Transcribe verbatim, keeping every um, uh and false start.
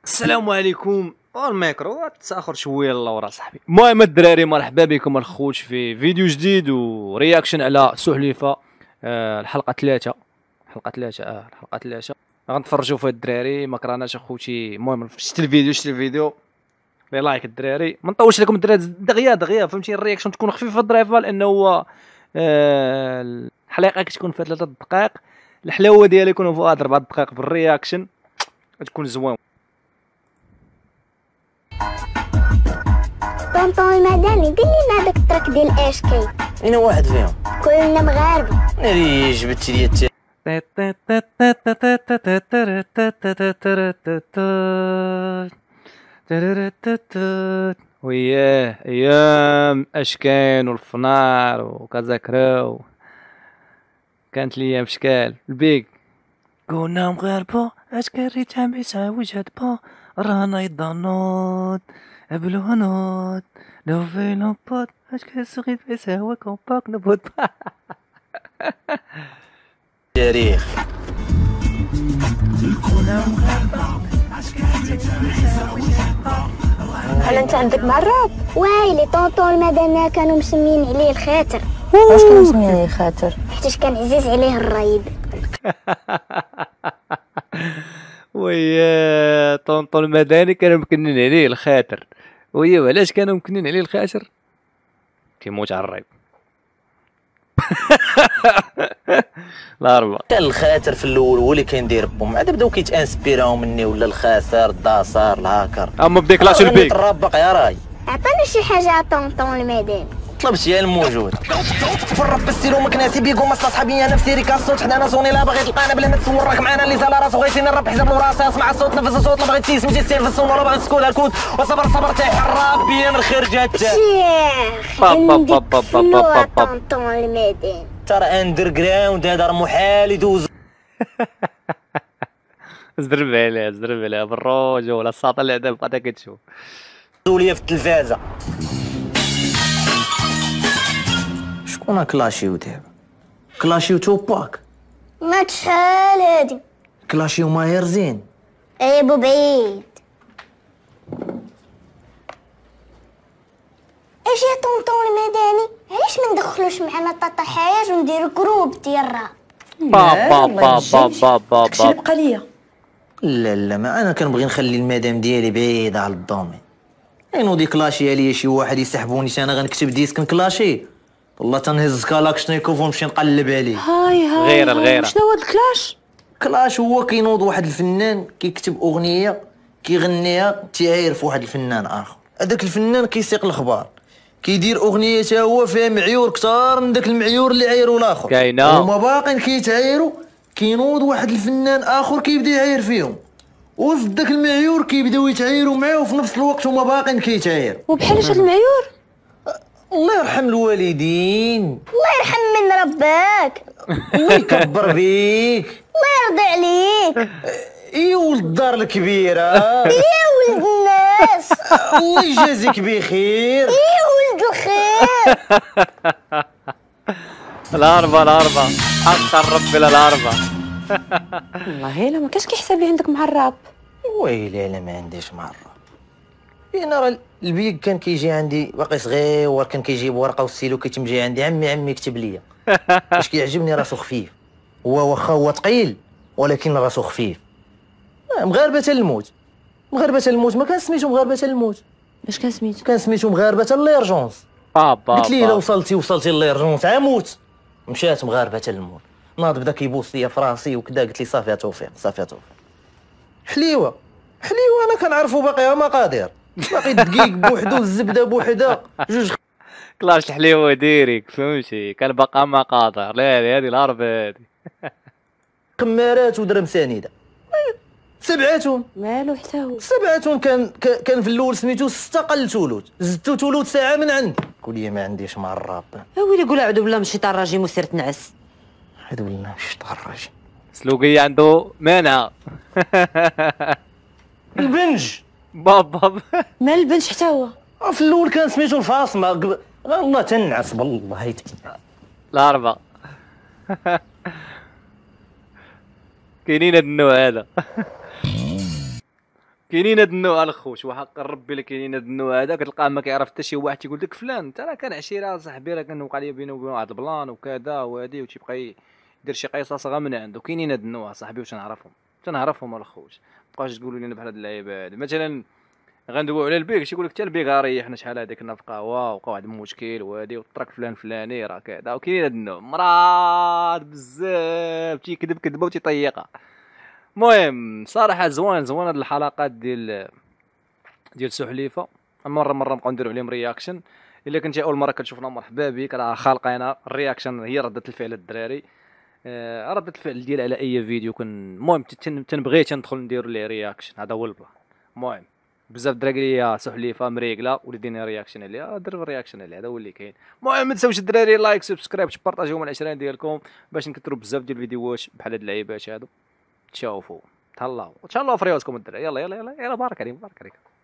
السلام عليكم. الميكرو تاخر شويه الله صاحبي. المهم الدراري مرحبا بكم الخوت في فيديو جديد ورياكشن على سحلفه. آه الحلقه ثلاثة الحلقه ثلاثة اه الحلقه ثلاثة غنتفرجوا في الدراري ما كرهناش اخوتي. المهم شتي الفيديو شتي الفيديو لي لايك الدراري. ما نطولش لكم الدراري دغيا دغيا فهمتي. الرياكشن تكون خفيفه ظريفه لانه هو آه الحلقه كتكون فيها ثلاثة دقائق. الحلاوه ديالها يكونوا فوق أربعة دقائق بالرياكشن تكون زوين. طونطون المدني قل لنا هذاك التراك ديال اشكي انا واحد فيهم كلنا مغاربه. ناري جبتي لي التي وياه ايام اشكان والفنار وكازاكراو كانت لي ايام شكال البيك. كنا مغاربه اشكال ريتها بيسا وجهة با رانا يضنوت بلونوت لو في لوبوت اشكال صغير بيسا هو كومباك نبوت تاريخ. هل انت عندك مراب؟ وايلي طونطون المدني كانوا مسمين عليه الخاتر. واش كانوا مسمين عليه خاطر؟ حيتاش كان عزيز عليه الرايد. ويا طونطون المدني كانوا مكنين عليه الخاطر. ويا وعلاش كانوا مكنين عليه الخاطر؟ كيموت على الريب. الاربعه كان الخاتر في الاول هو اللي كيندير بهم، عاد بداو كيتانسبيراو مني ولا الخاسر الداسار الهاكر. اما بديك لاش البيك الرابق يا راي عطانا شي حاجه على طونطون المدني. طلب شي الموجود في الرب السيرو مكناسي بيكو مصلح صحابي انا في سيري كاسوت حدانا صوني لا باغي تلقانا بلا ما تصور راك معانا اللي سالا راسو غيسيني الرب حساب راسي اسمع الصوت نفس الصوت لا بغيتي سميتي سير في الصون ولا باغي تسكول الكود وصبر صبر تاع الراب بيان الخير جات. شيخ عندك فلوع طونطون المدني. ترى اندر جراوند هذا راه محال يدوز. زرب عليها زرب عليها بالروج ولا الساطه اللي عندها بقات كتشوف ليا في التلفازه. شكون كلاشيو دابا؟ كلاشيو توباك ما شحال هادي كلاشيو ماهر زين. اي بو بعيد. اش يا طونطون المدني علاش ما ندخلوش معنا طاطا حياج ونديرو جروب ديال الراب؟ با با با با با با داكشي اللي بقى ليا. لا لا ما انا كنبغي نخلي المدام ديالي بعيده على الدومين. ينوضي كلاشي عليا شي واحد يسحبوني انا غنكتب ديسك نكلاشي والله تنهز كلاكشنيكوف ونمشي نقلب عليه. هاي هاي غيرة هاي. الغيرة. شنو هو هاد الكلاش؟ كلاش هو كينوض واحد الفنان كيكتب اغنيه كيغنيها تيعاير في واحد الفنان اخر. هذاك الفنان كيسيق الاخبار كيدير اغنيه تا هو فيها معيور كثار من داك المعيور اللي عايرو الاخر. كاينه هما باقين كيتعايروا كينوض واحد الفنان اخر كيبدا يعاير فيهم وفي داك المعيور كيبداو يتعايروا معاه وفي نفس الوقت هما باقين كيتعايروا. وبحال هاد المعيور؟ الله يرحم الوالدين. الله يرحم من ربك. الله يكبر بيك. الله يرضي عليك. اي ولد الدار الكبيره. يا ولد الناس. الله يجازيك بخير. يا ولد الخير. الاربعه الاربعه حق الرب الى الاربعه. والله الا ما كاش كيحسب عندك مع الراب. ويلي انا ما عنديش مع الراب. انا راه البيك كان كيجي عندي باقي صغير كان كيجيب ورقه والسيلو كيتمجي عندي عمي عمي كتب لي باش كيعجبني راسو خفيف. هو واخا هو ثقيل ولكن راسو خفيف. مغاربه الموت مغاربه الموت ما كان سميتو مغاربه الموت. باش كان سميتو؟ كان سميتو مغاربه الليرجونس. بابا قلت لي الا وصلتي وصلتي الليرجونس عموت. مشات مغاربه الموت. ناض بدا كيبوس ليا في راسي وكذا قلت لي صافي توفيق صافي توفيق. حليوه حليوه انا كنعرفو باقي مقادير باقي الدقيق بوحدو الزبده بوحدها جوج كلاش الحليوه ديريك فهمتي كان باقا مقاطع. لا لا هذه الاربعه هذه خمارات ودرم سنيده سبعاتون. مالو حتى هو. سبعاتون كان كان في الاول سميتو سته قل تولود زدتو تولود ساعه من عندي. قول لي ما عنديش مع الراب. ويلي قول اعوذ بالله من الشيطان الرجيم وسير تنعس. اعوذ بالله من الشيطان الرجيم. سلوقية عنده مانع. البنج بابا مال البنش حتى هو. في الاول كان سميتو الفاصمه قبل الله تنعس بالله هيت الاربعه. كاينين هاد النوع هذا. كاينين هاد النوع الخوش وحق ربي اللي كاينين هاد النوع هذا كتلقاه ما كيعرف حتى شي واحد تيقول لك فلان انت راه كان عشيره صاحبي راه كان وقع لي بينه وبين واحد البلان وكذا وهادي وتيبقى يدير شي قصص غير من عنده. كاينين هاد النوع صاحبي واش نعرفهم تنعرفهم الخوش. مابقاوش تقولوا لي بحال هاد اللعيبه هادي. مثلا غندويو على البيك شي يقول لك حتى البيك ريحنا شحال هادي كنا في قهوه وقع واحد المشكل وهادي وطرق فلان فلاني راه كذا. وكاين هاد النوع مرات بزاف تيكذب كذبه وتيطيقها. المهم صراحه زوين زوين هاد الحلقات ديال ديال سحليفه. مره مره نبقاو نديرو عليهم رياكشن. الا كنتي اول مره كتشوفنا مرحبا بك. راه خالقينا الرياكشن هي رده الفعل الدراري. آه رده الفعل ديال على اي فيديو كن المهم تنبغي تندخل ندير ليه رياكشن هذا هو البلان. المهم بزاف دراري ليا سحليفه مريقله ولدينا رياكشن عليها درب الرياكشن عليها هذا هو اللي كاين. المهم ما تنساوش الدراري لايك سبسكرايب تبارطاجيو مع العشرين ديالكم باش نكثروا بزاف ديال الفيديوهات بحال هاد اللعيبات هادو. تشوفوا تهلاو تهلاو في ريوسكم الدراري. يلا يلا يلا يلا بارك عليكم بارك عليكم.